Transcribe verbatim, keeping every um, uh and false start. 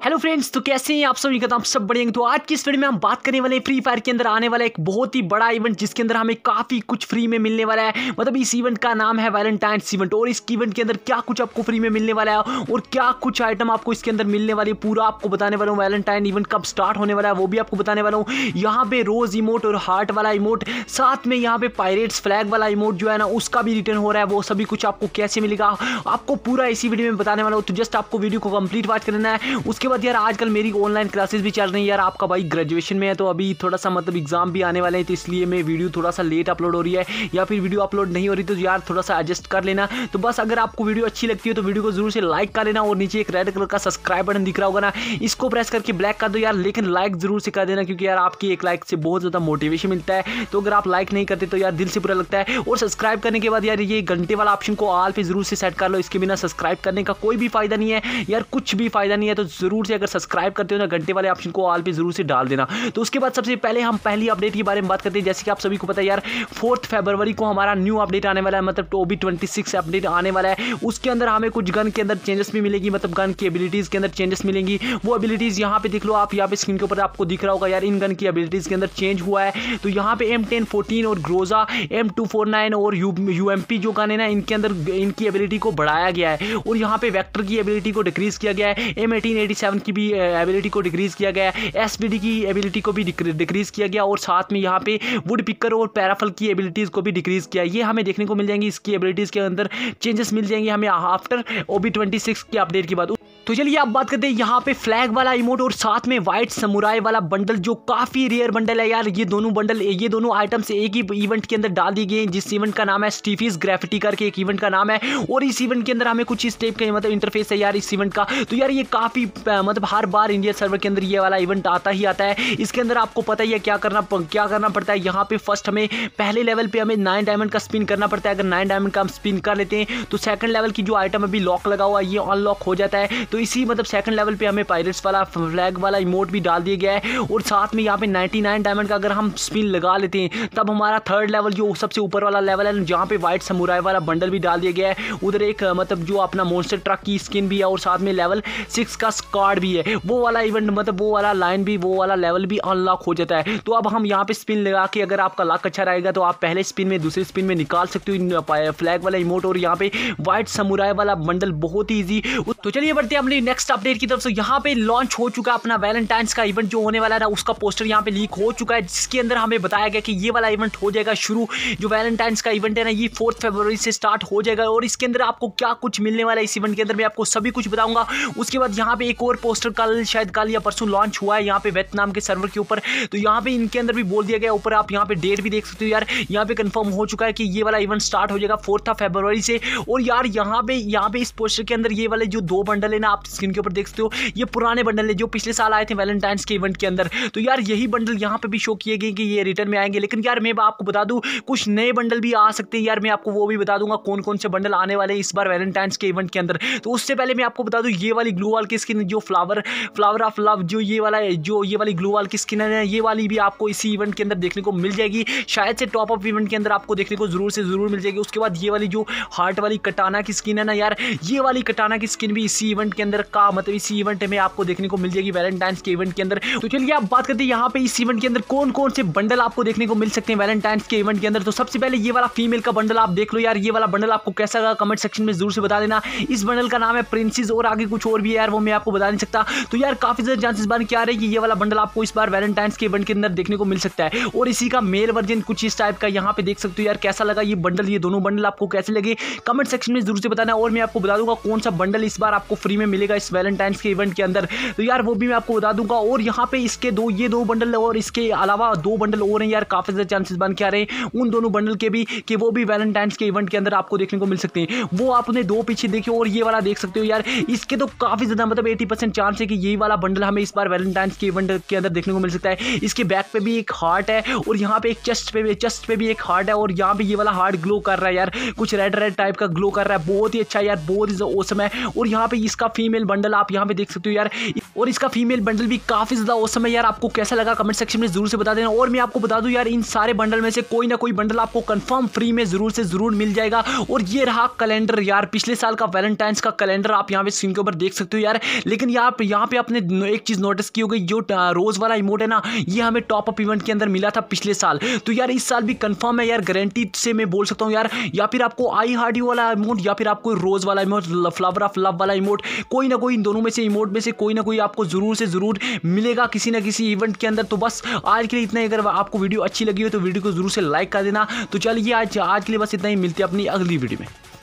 Hello friends, तो कैसे हैं आप सभी का? आप सब बढ़िया हैं। तो आज की इस वीडियो में हम बात करने वाले हैं फ्री फायर के अंदर आने वाला एक बहुत ही बड़ा इवेंट, जिसके अंदर हमें काफी कुछ फ्री में मिलने वाला है। मतलब इस इवेंट का नाम है वैलेंटाइन्स इवेंट, और इस इवेंट के अंदर क्या कुछ आपको फ्री में मिलने वाला है और क्या कुछ आइटम आपको इसके अंदर मिलने वाली है, पूरा आपको बताने वाला हूँ। वैलेंटाइन इवेंट कब स्टार्ट होने वाला है वो भी आपको बताने वाला हूँ। यहाँ पे रोज इमोट और हार्ट वाला इमोट, साथ में यहाँ पे पायरेट्स फ्लैग वाला इमोट जो है ना, उसका भी रिटर्न हो रहा है। वो सभी कुछ आपको कैसे मिलेगा आपको पूरा इसी वीडियो में बताने वाला हूँ। तो जस्ट आपको वीडियो को कंप्लीट वॉच करना है। उसके बाद यार आजकल मेरी ऑनलाइन क्लासेस भी चल रही है यार। आपका भाई ग्रेजुएशन में है, तो अभी थोड़ा सा मतलब एग्जाम भी आने वाले हैं, तो इसलिए मैं वीडियो थोड़ा सा लेट अपलोड हो रही है या फिर वीडियो अपलोड नहीं हो रही, तो यार थोड़ा सा एडजस्ट कर लेना। तो बस अगर आपको वीडियो अच्छी लगती है तो वीडियो को जरूर से लाइक कर लेना, और नीचे एक रेड कलर का सब्सक्राइब बटन दिख रहा होगा ना, इसको प्रेस करके ब्लैक कर दो यार। लेकिन लाइक जरूर से कर देना, क्योंकि यार आपकी एक लाइक से बहुत ज़्यादा मोटिवेशन मिलता है। तो अगर आप लाइक नहीं करते तो यार दिल से बुरा लगता है। और सब्सक्राइब करने के बाद यार ये घंटे वाला ऑप्शन को ऑल पे जरूर से सेट कर लो। इसके बिना सब्सक्राइब करने का कोई भी फायदा नहीं है यार, कुछ भी फायदा नहीं है। तो जरूर से अगर सब्सक्राइब करते हो ना, घंटे वाले ऑप्शन को ऑल पे जरूर से डाल देना। तो उसके बाद सबसे पहले हम पहली अपडेट के बारे में बात करते हैं। जैसे कि आप सभी को पता है यार, फोर्थ फरवरी को हमारा न्यू अपडेट आने वाला है, मतलब टोबी ट्वेंटी सिक्स अपडेट आने वाला है। उसके अंदर हमें कुछ गन के अंदर चेंजेस भी मिलेगी, मतलब गन की एबिलिटीज के अंदर चेंजेस मिलेंगी। वो एबिलिटीज यहाँ पे देख लो आप, यहाँ पे स्क्रीन के ऊपर आपको दिख रहा होगा यार, इन गन की एबिलिटीज के अंदर चेंज हुआ है। तो यहाँ पे एम टेन फोर्टीन और Groza M two four nine और यू एम पी जो गन है ना, इनके अंदर इनकी एबिलिटी को बढ़ाया गया है। और यहाँ पे वेक्टर की एबिलिटी को डिक्रीज किया गया है। एम एटीन एटी सेवन की भी एबिलिटी को डिक्रीज किया गया है। एस बी डी की एबिलिटी को भी डिक्रीज किया गया, और साथ में यहाँ पे वुड पिकर और पैराफल की एबिलिटीज को भी डिक्रीज किया। ये हमें देखने को मिल जाएंगी, इसकी एबिलिटीज के अंदर चेंजेस मिल जाएंगे हमें आफ्टर ओबी ट्वेंटी सिक्स की अपडेट के बाद। तो चलिए आप बात करते हैं यहाँ पे फ्लैग वाला इमोट और साथ में व्हाइट समुराई वाला बंडल, जो काफी रेयर बंडल है यार। ये दोनों बंडल, ये दोनों आइटम्स एक ही इवेंट के अंदर डाल दिए गए हैं, जिस इवेंट का नाम है स्टीफीज ग्राफिटी करके एक इवेंट का नाम है। और इस इवेंट के अंदर हमें कुछ इस टाइप का मतलब इंटरफेस है यार इस इवेंट का। तो यार ये काफी मतलब हर बार इंडिया सर्वर के अंदर ये वाला इवेंट आता ही आता है। इसके अंदर आपको पता ही है क्या करना क्या करना पड़ता है। यहाँ पे फर्स्ट हमें पहले लेवल पे हमें नाइन डायमंड का स्पिन करना पड़ता है। अगर नाइन डायमंड का हम स्पिन कर लेते हैं तो सेकंड लेवल की जो आइटम अभी लॉक लगा हुआ है ये अनलॉक हो जाता है। तो इसी मतलब सेकंड लेवल पे हमें पायरेट्स वाला फ्लैग वाला इमोट भी डाल दिया गया है। और साथ में यहाँ पे नाइनटी नाइन डायमंड का अगर हम स्पिन लगा लेते हैं तब हमारा थर्ड लेवल जो सबसे ऊपर वाला लेवल है, जहाँ पे व्हाइट समुराई वाला बंडल भी डाल दिया गया है। उधर एक मतलब जो अपना मॉन्स्टर ट्रक की स्किन भी है, और साथ में लेवल सिक्स का स्क्वाड भी है। वो वाला इवेंट मतलब वो वाला लाइन भी, वो वाला लेवल भी अनलॉक हो जाता है। तो अब हम यहाँ पे स्पिन लगा के, अगर आपका लक अच्छा रहेगा तो आप पहले स्पिन में दूसरे स्पिन में निकाल सकते हो फ्लैग वाला इमोट और यहाँ पे व्हाइट समुराई वाला बंडल, बहुत ही ईजी। तो चलिए बढ़ते हैं अपनी नेक्स्ट अपडेट की तरफ। से यहाँ पे लॉन्च हो चुका है अपना वैलेंटाइन्स का इवेंट जो होने वाला है ना, उसका पोस्टर यहाँ पे लीक हो चुका है, जिसके अंदर हमें बताया गया कि ये वाला इवेंट हो जाएगा शुरू। जो वैलेंटाइन्स का इवेंट है ना, ये फोर्थ फरवरी से स्टार्ट हो जाएगा। और इसके अंदर आपको क्या कुछ मिलने वाला है इस इवेंट के अंदर, मैं आपको सभी कुछ बताऊंगा। उसके बाद यहाँ पे एक और पोस्टर कल शायद कल या परसों लॉन्च हुआ है यहाँ पे वियतनाम के सर्वर के ऊपर। तो यहाँ पे इनके अंदर भी बोल दिया गया, ऊपर आप यहाँ पे डेट भी देख सकते हो यार। यहाँ पे कंफर्म हो चुका है कि ये वाला इवेंट स्टार्ट हो जाएगा फोर्थ फरवरी से। और यार यहाँ पे यहाँ पे इस पोस्टर के अंदर ये वाले जो दो बंडल है ना, आप स्क्रीन के ऊपर देख सकते हो, ये पुराने बंडल है जो पिछले साल आए थे वैलेंटाइन्स के इवेंट के अंदर। तो यार यही बंडल यहाँ पे भी शो किए गए कि ये रिटर्न में आएंगे। लेकिन यार मैं आपको बता दूं कुछ नए बंडल भी आ सकते हैं यार, मैं आपको वो भी बता दूंगा कौन कौन से बंडल आने वाले इस बार वैलेंटाइन्स के इवेंट के अंदर। तो उससे पहले मैं आपको बता दूं, ये वाली ग्लू वाल की स्किन, जो फ्लावर फ्लावर ऑफ लव, जो ये वाला जो ये वाली ग्लू वाल की स्किन है, ये वाली भी आपको इसी इवेंट के अंदर देखने को मिल जाएगी। शायद से टॉप अप इवेंट के अंदर आपको देखने को जरूर से जरूर मिल जाएगी। उसके बाद ये वाली जो हार्ट वाली कटाना की स्किन है ना यार, ये वाली कटाना की स्किन भी इसी इवेंट के अंदर का मतलब इसी इवेंट में आपको देखने को मिल जाएगी वैलेंटाइन्स के इवेंट के अंदर। तो चलिए आप बात करते हैं यहाँ पे इस इवेंट के अंदर कौन कौन से बंडल आपको देखने को मिल सकते हैं वैलेंटाइन्स के इवेंट के अंदर। तो सबसे पहले ये वाला फीमेल का बंडल आप देख लो यार, ये वाला बंडल आपको कैसा लगा कमेंट सेक्शन में जरूर से बता देना। इस बंडल का नाम है प्रिंसेस, और आगे कुछ और भी है यार, वो मैं आपको बता नहीं सकता। तो यार काफी ज्यादा चांसेस बन क्या रहे कि ये वाला बंडल आपको इस बार वैलेंटाइन्स के इवेंट के अंदर देखने को मिल सकता है। और इसी का मेल वर्जन कुछ इस टाइप का यहाँ पे देख सकते हो यार। कैसा लगा ये बंडल, ये दोनों बंडल आपको कैसे लगे कमेंट सेक्शन में जरूर से बताना। और मैं आपको बता दूंगा कौन सा बंडल इस बार आपको फ्री में मिलेगा इस वैलेंटाइन्स के इवेंट के अंदर, तो यार वो भी मैं आपको बता दूंगा। और यहाँ पे इसके दो ये दो बंडल और इसके अलावा दो बंडल और हैं यार, काफी ज्यादा चांसेस बन के आ रहे हैं उन दोनों बंडल के भी कि वो भी वैलेंटाइन्स के इवेंट के अंदर आपको देखने को मिल सकते हैं। वो आपने दो पीछे देखे और ये वाला देख सकते हो यार, इसके तो काफी ज्यादा मतलब अस्सी परसेंट चांस है कि यही वाला बंडल हमें इस बार वैलेंटाइन्स के इवेंट के अंदर देखने को मिल सकता है। इसके बैक पे भी एक हार्ट है, और यहाँ पे एक चेस्ट पे भी चेस्ट पे भी एक हार्ट है, और यहाँ पे ये वाला हार्ट ग्लो कर रहा है यार, कुछ रेड रेड टाइप का ग्लो कर रहा है, बहुत ही अच्छा यार, बहुत ही औसम है। और यहाँ पे इसका फीमेल बंडल आप यहाँ पे देख सकते हो यार, और इसका फीमेल बंडल भी काफी ज्यादा औसम है यार। आपको कैसा लगा कमेंट सेक्शन में जरूर से बता देना। और मैं आपको बता दूं यार, इन सारे बंडल में से कोई ना कोई बंडल आपको कंफर्म फ्री में जरूर से जरूर मिल जाएगा। और ये रहा कैलेंडर यार, पिछले साल का वैलेंटाइंस का कैलेंडर आप यहाँ पे स्क्रीन के ऊपर देख सकते हो यार। लेकिन यहाँ पे यहाँ पे आपने एक चीज नोटिस की होगी, जो रोज वाला इमोट है ना, ये हमें टॉप अप इवेंट के अंदर मिला था पिछले साल। तो यार इस साल भी कंफर्म है यार, गारंटी से मैं बोल सकता हूँ यार। या फिर आपको आई हार्डी वाला इमोट, या फिर आपको रोज वाला इमोट, फ्लावर ऑफ लव वाला इमोट, कोई ना कोई इन दोनों में से इमोट में से कोई ना कोई आपको जरूर से जरूर मिलेगा किसी ना किसी इवेंट के अंदर। तो बस आज के लिए इतना ही। अगर आपको वीडियो अच्छी लगी हो तो वीडियो को जरूर से लाइक कर देना। तो चलिए आज आज के लिए बस इतना ही, मिलते हैं अपनी अगली वीडियो में।